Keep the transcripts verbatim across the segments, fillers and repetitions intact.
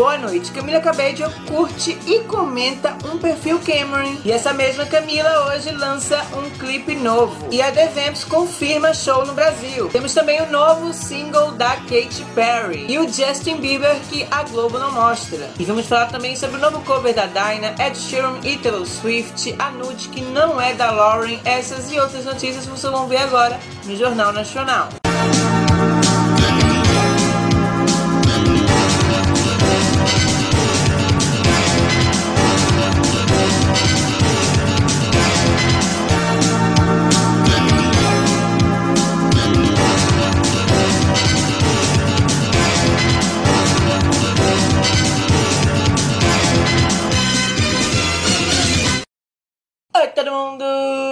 Boa noite. Camila Cabello curte e comenta um perfil Cameron. E essa mesma Camila hoje lança um clipe novo. E a The Vamps confirma show no Brasil. Temos também o novo single da Katy Perry e o Justin Bieber que a Globo não mostra. E vamos falar também sobre o novo cover da Dinah, Ed Sheeran e Taylor Swift, a nude que não é da Lauren. Essas e outras notícias vocês vão ver agora no Jornal Nacional. Oi, todo mundo!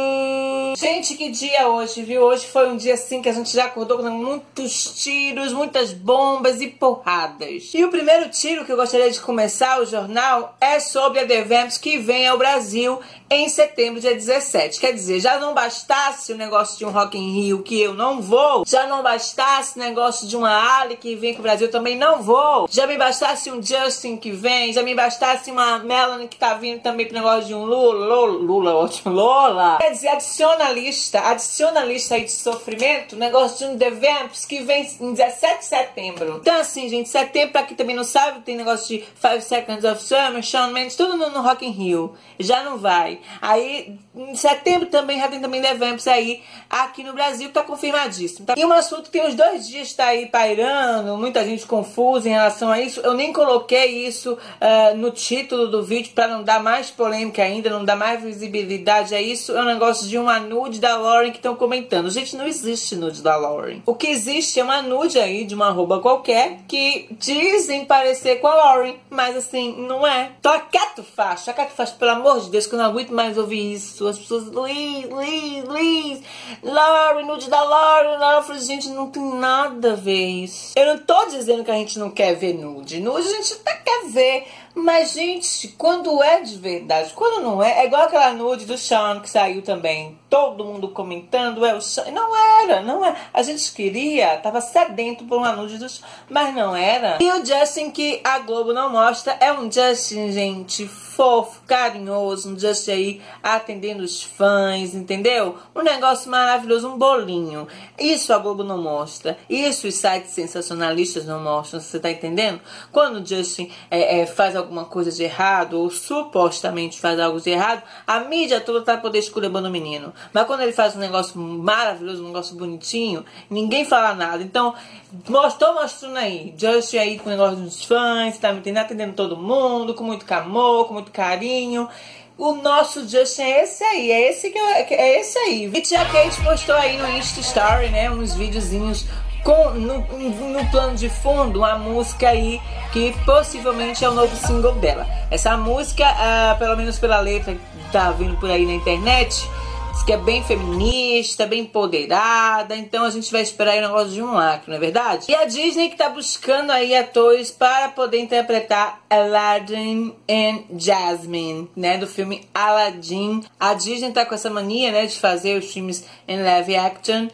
Gente, que dia hoje, viu? Hoje foi um dia assim que a gente já acordou com muitos tiros, muitas bombas e porradas. E o primeiro tiro que eu gostaria de começar o jornal é sobre a The Vamps que vem ao Brasil em setembro, dia dezessete. Quer dizer, já não bastasse o negócio de um Rock in Rio que eu não vou, já não bastasse o negócio de uma Ali que vem pro Brasil, também não vou, já me bastasse um Justin que vem, já me bastasse uma Melanie que tá vindo também pro negócio de um Lula, Lula, Lula, ótimo, Lola. Quer dizer, adiciona a lista, adiciona a lista aí de sofrimento, o negócio de um The Vamps que vem em dezessete de setembro. Então assim, gente, setembro, pra quem também não sabe, tem negócio de Five Seconds of Summer, Shawn Mendes, tudo no, no Rock in Rio. Já não vai. Aí, em setembro também já tem também The Vamps aí, aqui no Brasil, que tá confirmadíssimo. Tá? E um assunto que tem uns dois dias tá aí pairando, muita gente confusa em relação a isso. Eu nem coloquei isso uh, no título do vídeo pra não dar mais polêmica ainda, não dar mais visibilidade a isso. É um negócio de uma nude da Lauren que estão comentando. Gente, não existe nude da Lauren. O que existe é uma nude aí de uma arroba qualquer que dizem parecer com a Lauren, mas assim, não é. Então a Cato faz, a Cato faz, pelo amor de Deus, que eu não aguento mais ouvir isso. As pessoas, Liz, Liz, Liz, Lauren, nude da Lauren, Lauren. Eu falei, gente, não tem nada a ver isso. Eu não tô dizendo que a gente não quer ver nude. Nude a gente até quer ver. Mas, gente, quando é de verdade, quando não é, é igual aquela nude do Shawn que saiu também. Todo mundo comentando, é o Shawn. Não era, não era. A gente queria, tava sedento por uma nude do Shawn, mas não era. E o Justin que a Globo não mostra é um Justin, gente, fofo, carinhoso, um Justin aí atendendo os fãs, entendeu? Um negócio maravilhoso, um bolinho. Isso a Globo não mostra. Isso os sites sensacionalistas não mostram, você tá entendendo? Quando o Justin é, é, faz alguma coisa de errado, ou supostamente faz algo de errado, a mídia toda tá poder esculhambando o menino. Mas quando ele faz um negócio maravilhoso, um negócio bonitinho, ninguém fala nada. Então, estou mostrando aí, Justin aí com o negócio dos fãs, tá me entendendo? Atendendo todo mundo, com muito amor, com muito carinho. O nosso Justin é esse aí, é esse que eu, é esse aí. E tia Kate postou aí no Insta Story, né, uns videozinhos com, no, no plano de fundo, uma música aí que possivelmente é o novo single dela. Essa música, uh, pelo menos pela letra que tá vindo por aí na internet, diz que é bem feminista, bem empoderada. Então a gente vai esperar aí o negócio de um lacre, não é verdade? E a Disney que tá buscando aí atores para poder interpretar Aladdin and Jasmine, né, do filme Aladdin. A Disney tá com essa mania, né, de fazer os filmes em live action.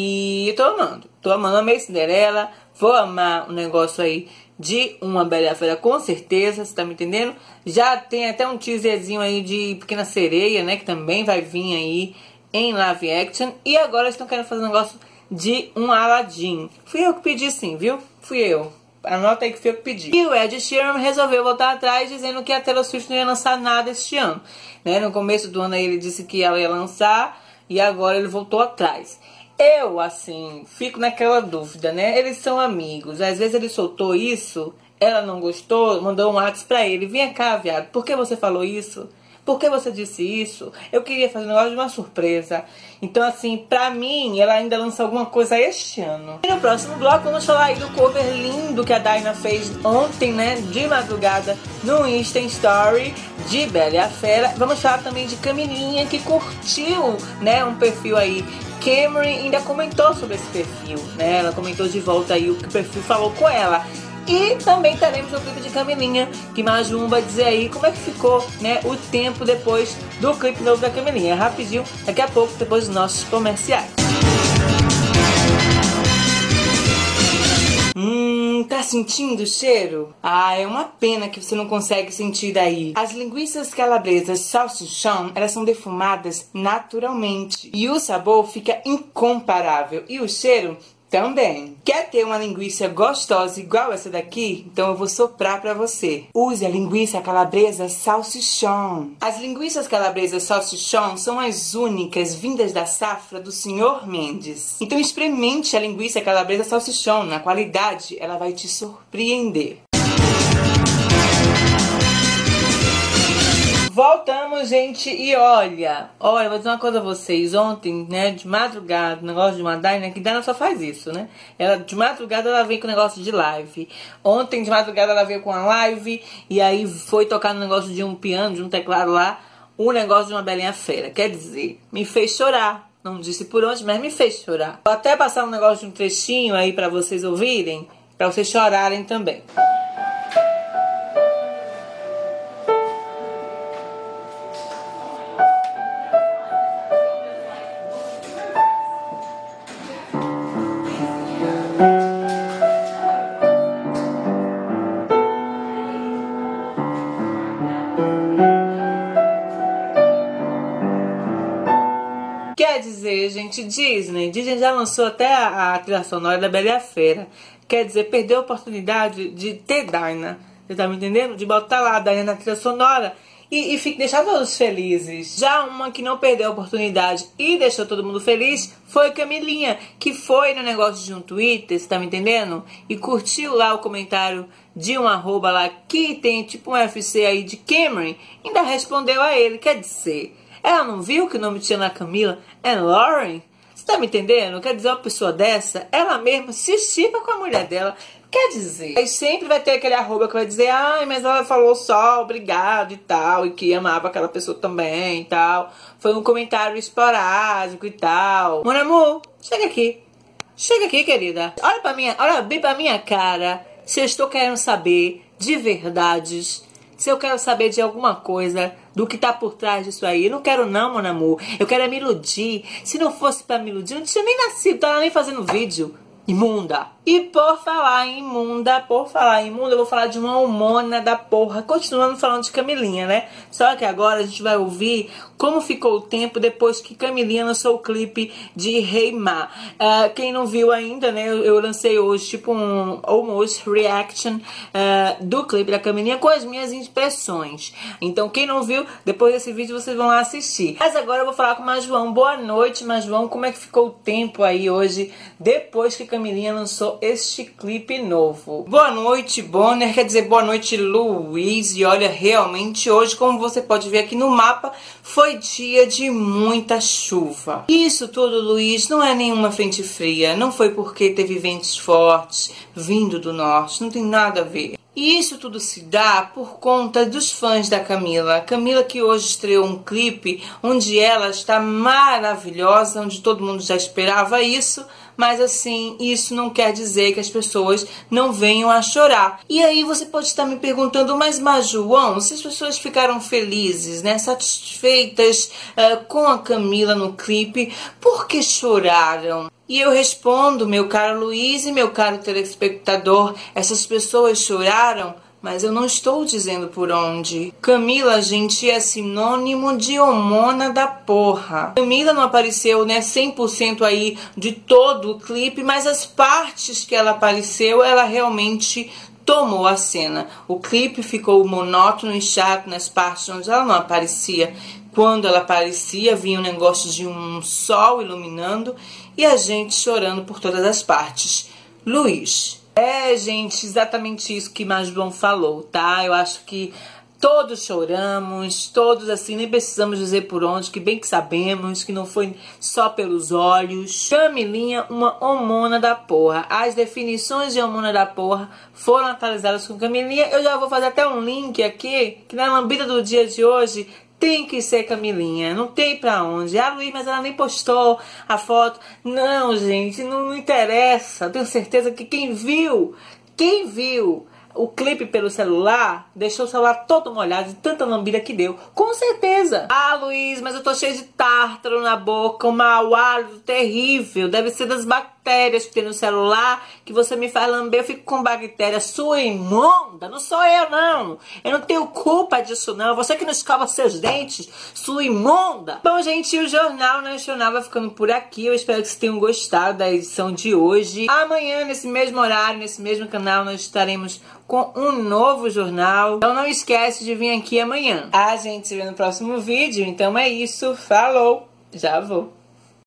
E eu tô amando, tô amando, amei Cinderela, vou amar o um negócio aí de Uma Bela e a Fera, com certeza, você tá me entendendo? Já tem até um teaserzinho aí de Pequena Sereia, né, que também vai vir aí em live action. E agora eles estão querendo fazer um negócio de um Aladdin. Fui eu que pedi sim, viu? Fui eu. Anota aí que fui eu que pedi. E o Ed Sheeran resolveu voltar atrás dizendo que a Taylor Swift não ia lançar nada este ano, né? No começo do ano aí ele disse que ela ia lançar e agora ele voltou atrás. Eu, assim, fico naquela dúvida, né? Eles são amigos. Às vezes ele soltou isso, ela não gostou, mandou um WhatsApp pra ele. Vem cá, viado, por que você falou isso? Por que você disse isso? Eu queria fazer um negócio de uma surpresa. Então, assim, pra mim, ela ainda lança alguma coisa este ano. E no próximo bloco, vamos falar aí do cover lindo que a Dinah fez ontem, né? De madrugada, no Insta Story de Bela e a Fera. Vamos falar também de Camilinha, que curtiu, né? Um perfil aí. Cameron ainda comentou sobre esse perfil, né? Ela comentou de volta aí o que o perfil falou com ela. E também teremos o clipe de Camilinha, que Majum vai dizer aí como é que ficou, né, o tempo depois do clipe novo da Camilinha. Rapidinho, daqui a pouco, depois dos nossos comerciais. Hum, Hum, tá sentindo o cheiro? Ah, é uma pena que você não consegue sentir daí. As linguiças calabresas salsichão, elas são defumadas naturalmente. E o sabor fica incomparável. E o cheiro também. Quer ter uma linguiça gostosa igual essa daqui? Então eu vou soprar pra você. Use a linguiça calabresa salsichão. As linguiças calabresas salsichão são as únicas vindas da safra do senhor Mendes. Então experimente a linguiça calabresa salsichão. Na qualidade, ela vai te surpreender. Voltamos, gente, e olha, olha, vou dizer uma coisa a vocês. Ontem, né, de madrugada, o negócio de Madai, né, que Dana só faz isso, né? Ela, de madrugada ela vem com o negócio de live. Ontem, de madrugada, ela veio com a live e aí foi tocar no negócio de um piano, de um teclado lá, o negócio de uma belinha fera. Quer dizer, me fez chorar. Não disse por onde, mas me fez chorar. Vou até passar um negócio de um trechinho aí pra vocês ouvirem, pra vocês chorarem também. Quer dizer, gente, Disney, Disney já lançou até a, a trilha sonora da Bela e a Fera. Quer dizer, perdeu a oportunidade de ter Dinah. Você tá me entendendo? De botar lá a Dinah na trilha sonora e, e fique, deixar todos felizes. Já uma que não perdeu a oportunidade e deixou todo mundo feliz foi Camilinha, que foi no negócio de um Twitter, você tá me entendendo? E curtiu lá o comentário de um arroba lá que tem tipo um U F C aí de Cameron. Ainda respondeu a ele, quer dizer... Ela não viu que o nome tinha na Camila é Lauren? Você tá me entendendo? Quer dizer, uma pessoa dessa, ela mesma se chipa com a mulher dela. Quer dizer, aí sempre vai ter aquele arroba que vai dizer, ai, mas ela falou só obrigado e tal, e que amava aquela pessoa também e tal. Foi um comentário esporádico e tal. Mon amor, chega aqui. Chega aqui, querida. Olha pra minha, olha bem pra minha cara. Se eu estou querendo saber de verdades, se eu quero saber de alguma coisa, do que tá por trás disso aí. Eu não quero não, mon amor. Eu quero é me iludir. Se não fosse pra me iludir, eu não tinha nem nascido. Tava nem fazendo vídeo. Imunda. E por falar em imunda, por falar em imunda, eu vou falar de uma hormona da porra. Continuando falando de Camilinha, né? Só que agora a gente vai ouvir como ficou o tempo depois que Camilinha lançou o clipe de Hey Ma. Uh, quem não viu ainda, né? Eu, eu lancei hoje tipo um almost reaction uh, do clipe da Camilinha com as minhas impressões. Então quem não viu, depois desse vídeo vocês vão lá assistir. Mas agora eu vou falar com o Majoão. Boa noite, Majoão. Como é que ficou o tempo aí hoje depois que Camilinha lançou este clipe novo? Boa noite, Bonner, quer dizer, boa noite, Luiz. E olha, realmente hoje, como você pode ver aqui no mapa, foi dia de muita chuva. Isso tudo, Luiz, não é nenhuma frente fria. Não foi porque teve ventos fortes vindo do norte, não tem nada a ver. E isso tudo se dá por conta dos fãs da Camila. Camila que hoje estreou um clipe onde ela está maravilhosa, onde todo mundo já esperava isso. Mas assim, isso não quer dizer que as pessoas não venham a chorar. E aí você pode estar me perguntando, mas Majoão, se as pessoas ficaram felizes, né, satisfeitas uh, com a Camila no clipe, por que choraram? E eu respondo, meu caro Luiz e meu caro telespectador, essas pessoas choraram, mas eu não estou dizendo por onde. Camila, gente, é sinônimo de hormona da porra. Camila não apareceu, né, cem por cento aí de todo o clipe, mas as partes que ela apareceu, ela realmente tomou a cena. O clipe ficou monótono e chato nas partes onde ela não aparecia. Quando ela aparecia, vinha um negócio de um sol iluminando e a gente chorando por todas as partes. Luiz. É, gente, exatamente isso que Majoão falou, tá? Eu acho que todos choramos, todos assim, nem precisamos dizer por onde, que bem que sabemos que não foi só pelos olhos. Camilinha, uma hormona da porra. As definições de hormona da porra foram atualizadas com Camilinha. Eu já vou fazer até um link aqui, que na lambida do dia de hoje tem que ser Camilinha, não tem pra onde. Ah, Luiz, mas ela nem postou a foto. Não, gente, não, não interessa. Eu tenho certeza que quem viu, quem viu o clipe pelo celular, deixou o celular todo molhado de tanta lambida que deu. Com certeza. Ah, Luiz, mas eu tô cheio de tártaro na boca, um mau hálito terrível. Deve ser das bactérias bactérias que tem no celular, que você me faz lamber, eu fico com bactéria. Sua imunda, não sou eu não. Eu não tenho culpa disso não. Você que não escova seus dentes, sua imunda. Bom, gente, o Jornal Nacional vai ficando por aqui. Eu espero que vocês tenham gostado da edição de hoje. Amanhã, nesse mesmo horário, nesse mesmo canal, nós estaremos com um novo jornal. Então não esquece de vir aqui amanhã. A gente se vê no próximo vídeo. Então é isso. Falou. Já vou.